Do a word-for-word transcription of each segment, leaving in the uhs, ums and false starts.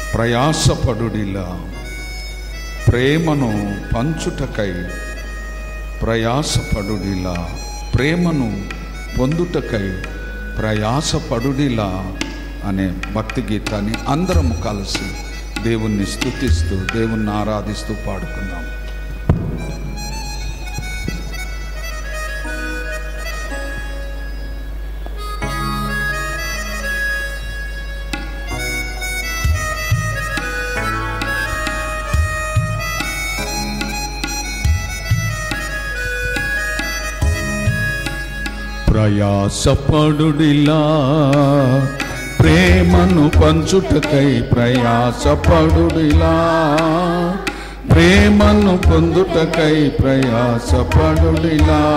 ప్రయాసపడుడిలా ప్రేమను పంచుటకై ప్రయాసపడుడిలా ప్రేమను పొందుటకై ప్రయాసపడుడిలా అనే భక్తి గీతాన్ని అందరం కలిసి దేవుణ్ణి స్తుతిస్తూ దేవుణ్ణి ఆరాధిస్తూ పాడుకుందాం. ప్రయాసపడుడిలా ప్రేమను పంచుటకై ప్రయాసపడుడిలా ప్రేమను పొందుటకై ప్రయాసపడుడిలా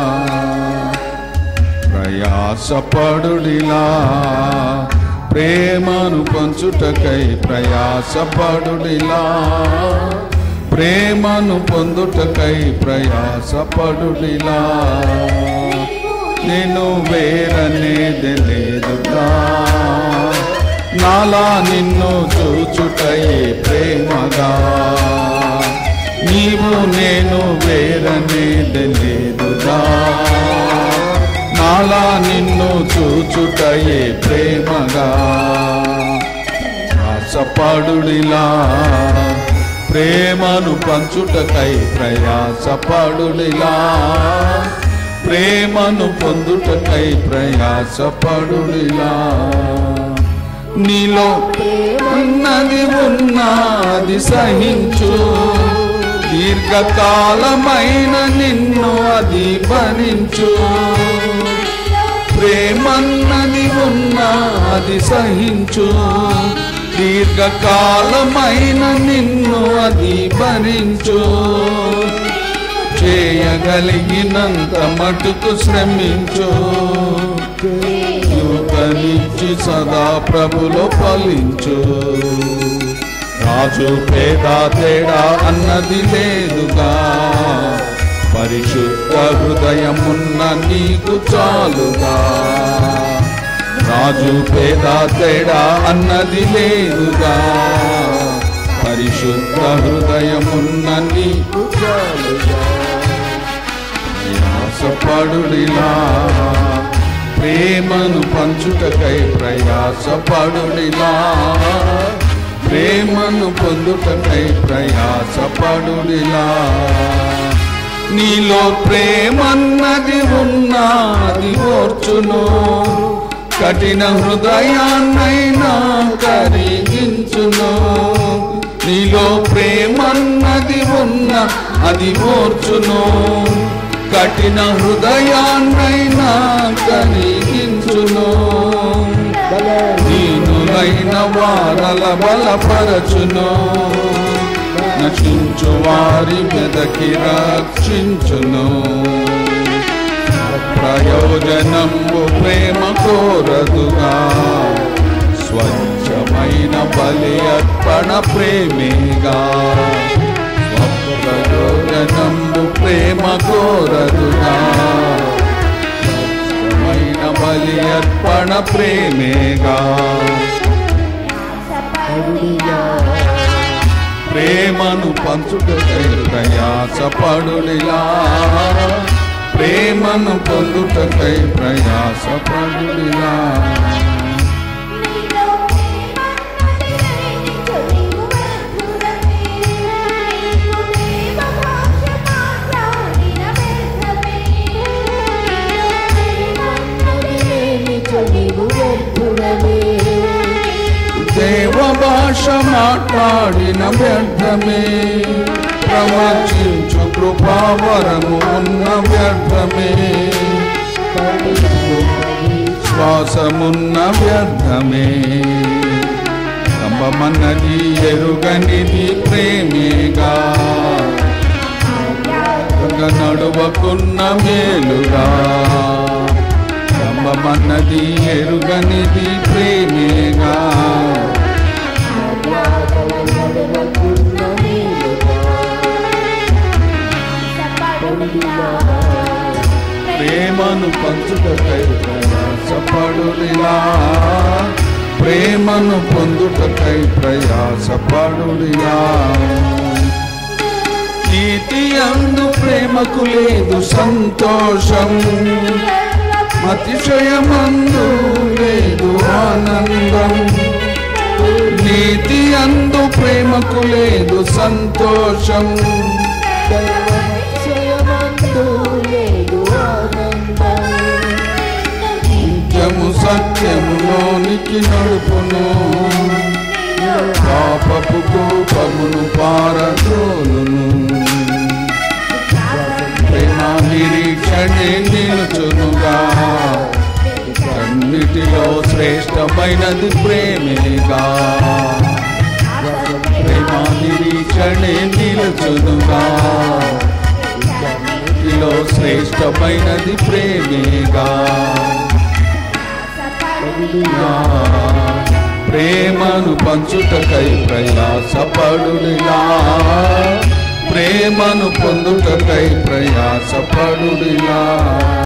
ప్రయాసపడుడిలా ప్రేమను పంచుటకై ప్రయాసపడుడిలా ప్రేమను పొందుటకై ప్రయాసపడుడిలా నేను వేరనేది లేదుగా నాలా నిన్ను చూచుటయే ప్రేమగా నీవు నేను వేరనేది లేదుగా నాలా నిన్ను చూచుటయే ప్రేమగా ప్రయాసపడుడిలా ప్రేమను పంచుటకై ప్రయాసపడుడిలా ప్రేమను పొందుటకై ప్రయాసపడుడిలా నీలో ఉన్నది ఉన్నది సహించు దీర్ఘకాలమైన నిన్ను అది భరించు ప్రేమన్నది ఉన్నది సహించు దీర్ఘకాలమైన నిన్ను అది భరించు చేయగలిగినంత మటుకు శ్రమించు యుగనిచ్చి సదా ప్రభులో ఫలించు రాజు పేద తేడా అన్నది లేదుగా పరిశుద్ధ హృదయమున్న నీకు చాలుగా రాజు పేద తేడా అన్నది లేదుగా పరిశుద్ధ హృదయమున్న నీకు చాలుగా ప్రయాసపడుడిలా ప్రేమను పంచుటకై ప్రయాసపడుడిలా ప్రేమను పొందుటకై ప్రయాసపడుడిలా నీలో ప్రేమన్నది ఉన్నది ఓర్చును కఠిన హృదయాన్నైనా కరిగించును నీలో ప్రేమన్నది ఉన్న అది ఓర్చును కఠిన హృదయాన్నైనా కలిగించును దీనులైన వారల బలపరచును నశించు వారి వెదకి రక్షించును ప్రయోజనంబు ప్రేమ కోరదుగా స్వచ్ఛమైన బలి అర్పణ ప్రేమేగా ప్రయోజనంబు ప్రేమ కోరదుగా స్వచ్ఛమైన బలి అర్పణ ప్రేమేగా ప్రేమను పంచుటకై ప్రయాసపడుడిలా ప్రేమను పొందుటకై ప్రయాసపడుడిలా దేవ భాష మాట్లాడిన వ్యర్థమే ప్రవచించు కృపావరము ఉన్న వ్యర్థమే శ్వాసమున్న వ్యర్థమే కంబమన్నది ఎరుగనిది ప్రేమేగా నడువకున్న మేలుగా కంబమన్నది ఎరుగనిది ప్రేమేగా ప్రేమను పంచుటకై ప్రయాసపడుడిలా ప్రే ప్రేమను పొందుటకై ప్రయాసపడుడిలా. నీతి యందు ప్రేమకు లేదు సంతోషం, అతిశయమందు లేదు ఆనందం. నీతి యందు ప్రేమకు లేదు సంతోషం, నిత్యము సత్యములోనికి నడుపును, పాపపు కోపమును పారద్రోలును. ప్రేమ నిరీక్షణే నిలుచునుగా, అన్నిటిలో శ్రేష్టమైనది ప్రేమేగా. ప్రేమ నిరీక్షణే నిలుచునుగా, అన్నిటిలో శ్రేష్టమైనది ప్రేమేగా. ప్రేమను పంచుటకై ప్రయాసపడుడిలా, ప్రేమను పొందుటకై ప్రయాసపడుడిలా.